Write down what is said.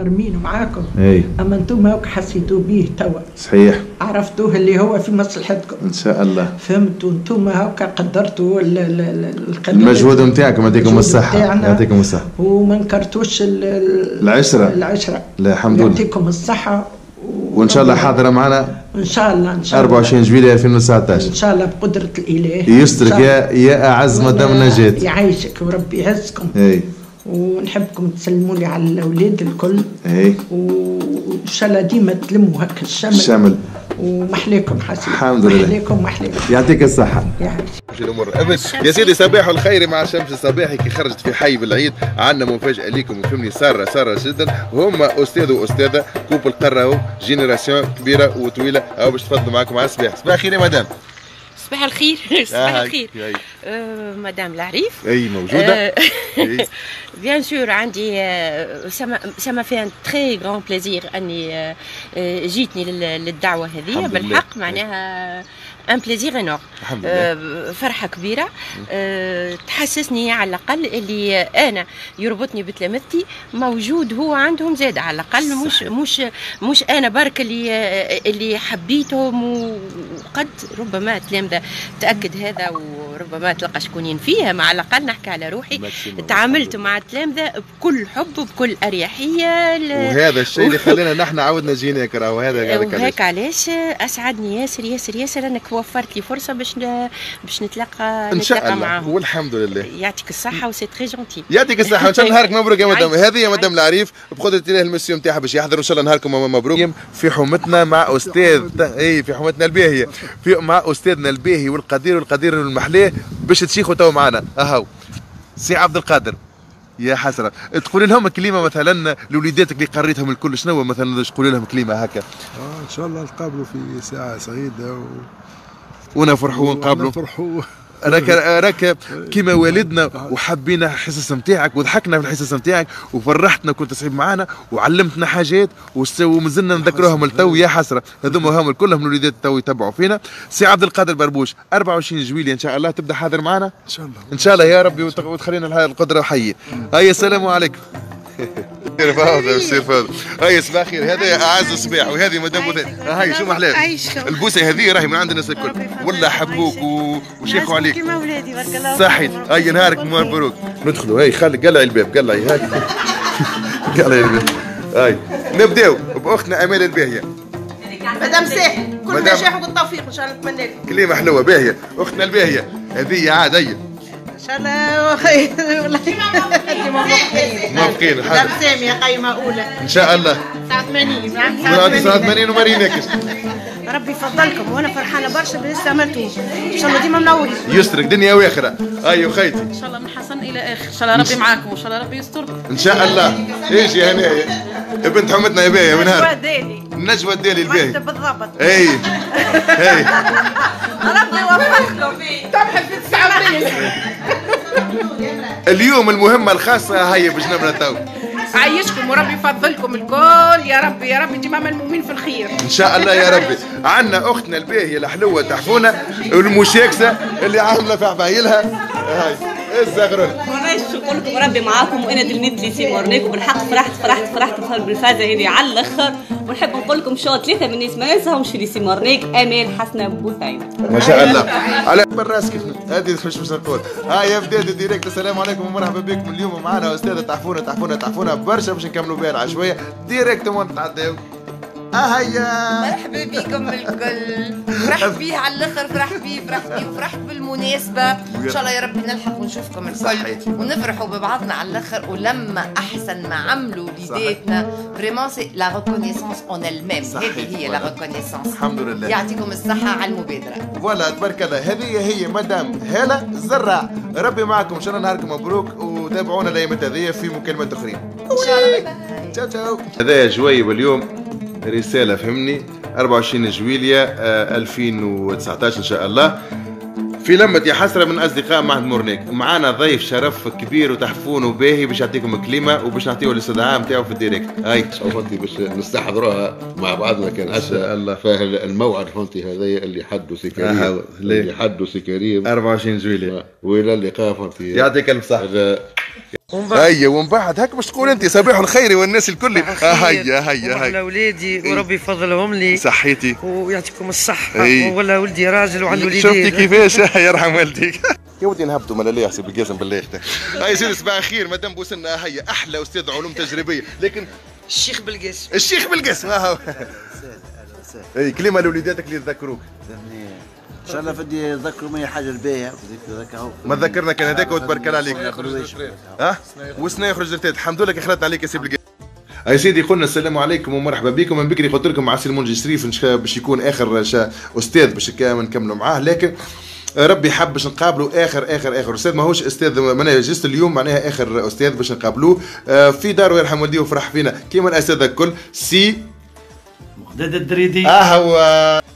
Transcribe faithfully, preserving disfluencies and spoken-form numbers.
رمينه معاكم. اي اما انتم هاك حسيتوا به توا. صحيح. عرفتوه اللي هو في مصلحتكم. ان شاء الله. فهمتوا انتم هاك قدرتوا المجهود نتاعكم، يعطيكم الصحة. يعطيكم الصحة. وما نكرتوش العشرة. العشرة. لا الحمد لله. يعطيكم الصحة. وان شاء الله حاضرة معنا ان شاء الله ان شاء الله أربعة وعشرين جويلية ألفين وتسعطاش ان شاء الله بقدرة الاله. يسترك يا يا اعز مدام نجاة. يعيشك وربي يعزكم. اي. ونحبكم تسلموا لي على الاولاد الكل. اي. وان شاء الله ديما تلموا هكا الشمل. الشمل. ومحليكم حسيت. الحمد لله. محليكم محليكم. يعطيك الصحة. يعيش. الامور ابد يا سيدي. صباح الخير مع شمس الصباحي كي خرجت في حي بالعيد. عندنا مفاجاه ليكم وفهمني ساره ساره جدا. هما استاذ واستاذه كوبل قراو جينيراسيون كبيره وطويله. او باش تفضلوا معكم على الصباح. صباح الخير يا مدام. صباح الخير. صباح الخير. آه مدام العريف. اي موجوده. بيان سور عندي سما في ان تري غران بليزير اني جيتني للدعوه هذه بالحق. معناها ان بليزير انور. فرحه كبيره. أه تحسسني على الاقل اللي انا يربطني بتلامذتي موجود هو عندهم زاد على الاقل. مش مش مش انا برك اللي اللي حبيتهم. وقد ربما تلامذه تاكد هذا وربما تلقى شكونين فيها. مع الاقل نحكي على روحي تعاملت مع التلامذه بكل حب وبكل اريحيه. وهذا الشيء اللي خلينا نحن عودنا جينا كرا. وهذا وهيك علاش اسعدني ياسر ياسر ياسر انك وفرت لي فرصه باش باش نتلاقى ان شاء نتلاقى الله معاهم. والحمد لله. يعطيك الصحه وسي تري جونتي. يعطيك الصحه وان شاء الله نهارك مبروك يا مدام. هذه يا مدام العريف بقدره الله المسيو نتاعها باش يحضروا ان شاء الله نهاركم مبروك. في حومتنا مع استاذ اي في حومتنا الباهيه في مع استاذنا الباهي والقدير والقدير المحلاه باش تشيخوا تو معنا. اهو سي عبد القادر. يا حسره تقولي لهم كلمه مثلا لوليداتك اللي قريتهم الكل. شنو مثلا تقولي لهم كلمه هكا؟ اه ان شاء الله نتقابلوا في ساعه سعيده و... ونفرحوا ونقابلوا. ونفرحوا. راك راك كيما والدنا وحبينا الحصص نتاعك وضحكنا في الحصص نتاعك وفرحتنا كنت تصعب معنا وعلمتنا حاجات ومازلنا نذكروهم لتو. يا حسره هذوما هم كلهم الوليدات تو يتبعوا فينا. سي عبد القادر بربوش أربعة وعشرين جويلية ان شاء الله تبدا حاضر معنا ان شاء الله. ان شاء الله يا ربي وتخلينا القدره حيه. هيا السلام عليكم. سير فوضى سير فوضى. هاي صباح خير. هذا اعز صباح وهذه مدام بوذا. هاي شو محلاها البوسه هذه راهي من عند الناس الكل والله حبوك وشيخوا عليك كيما اولادي بارك الله صحيت. هاي نهارك مبروك. ندخلوا. هاي خلي قلعي الباب قلعي. هاي قلعي الباب. هاي نبداو باختنا امال الباهيه. مدام ساح كل نجاح والتوفيق ان شاء الله نتمنى لك. كلمه حلوه باهيه اختنا الباهيه هذه عاد هي ان شاء الله خير. والله موافقين موافقين. مدام ساميه قايمه اولى ان شاء الله. تسعة وثمانين نعم تسعة وثمانين وما ريناكش. ربي يفضلكم وانا فرحانه برشا باللي استعملتوه. ان شاء الله ديما منورين. يسترك دنيا واخره. ايوه خيتي ان شاء الله من حسن الى اخر. ان شاء الله ربي معاكم وان شاء الله ربي يستركم ان شاء الله. ايش يا هنايا بنت حمتنا يا باهيه من هنا. النجوى الدالي الباهي بالضبط. اي اي ربي يوفقكم. تبحث في تسعة وثمانين. اليوم المهمه الخاصه هي بجنبنا تو. عايشكم وربي يفضلكم الكل يا ربي يا ربي ديما ملمومين في الخير ان شاء الله يا ربي. عندنا اختنا الباهيه الحلوه تحفونه والمشاكسه اللي عامله في عفايلها. هاي الزغرون. وانا نقول لكم ربي معاكم وانا تلميذ ليسي مورنيك وبالحق فرحت فرحت فرحت بالفازه هذه على الاخر. ونحب نقول لكم شو ثلاثه من الناس ما ننساهمش في ليسي مورنيك. امال حسنه بوثينه ما شاء الله على بالراس كيف هذه مش مش نقول. هاي يا بدايه ديريكت. السلام عليكم ومرحبا بكم. اليوم معنا استاذه تحفونه تحفونه تحفونه برشا باش نكملوا بها العشوائيه ديريكت ونتعداو. اهيا مرحبا بكم الكل. فرحت بيه على الاخر. فرحت بيه فرحت بيه وفرحت بالمناسبه. ان شاء الله يا رب نلحق ونشوفكم الكل ونفرحوا ببعضنا على الاخر. ولما احسن ما عملوا وليداتنا فريمون سي لا ريكونيسونس اون الميم. هذه هي لا ريكونيسونس. الحمد لله. يعطيكم الصحه على المبادره. فوالا تبارك الله. هذه هي مدام هاله الزراع. ربي معكم ان شاء الله نهاركم مبروك. وتابعونا الايامات هذه في مكالمات اخرين ان شاء الله. تشاو تشاو. هذا جويب اليوم رسالة فهمني أربعة وعشرين جويلية ألفين وتسعطاش إن شاء الله في لمة يا حسرة من أصدقاء معهد مورنيك. معانا ضيف شرف كبير وتحفون وباهي باش يعطيكم كلمة وباش نعطيو الاستدعاء نتاعو في الديريكت. هاي فهمتي باش نستحضروها مع بعضنا كان ان شاء الله. فالموعد فهمتي هذايا اللي حدو سي كريم آه اللي حدو سي كريم أربعة وعشرين جويلية والى اللقاء فهمتي. يعطيك الف صحة. هيا ومن بعد هاك باش تقول انت صباح الخير والناس الكل. هيا هيا هيا على اولادي وربي يفضلهم لي صحيتي ويعطيكم الصحه. ولا ولدي راجل وعنده وليدين. شفتي كيفاش يرحم والديك. يا ودي نهبطوا مالا ليه حسب القاسم بالله. هاي سيدي صباح الخير مدام بوسنا. هيا احلى استاذ علوم تجريبيه لكن الشيخ بالقاسم. الشيخ بالقاسم. ها هو اي كلمه لوليداتك اللي يتذكروك. ان شاء الله فدي يذكروا مني حاجه الباهيه. ما تذكرنا كان هذاك وتبارك الله عليك. ها وسنا يخرج رتاد. الحمد لله خلطنا عليك يا سي بالقاسم. يا سيدي قلنا السلام عليكم ومرحبا بكم. من بكري قلت لكم مع سي المنجي شريف باش يكون اخر استاذ باش نكملوا معاه، لكن ربي حب باش نقابلوا اخر اخر اخر استاذ. ماهوش استاذ معناها جست اليوم معناها اخر استاذ باش نقابلوه في داره يرحم والديه وفرح فينا كيما الاساتذه الكل. سي مقداد الدريدي. اه هو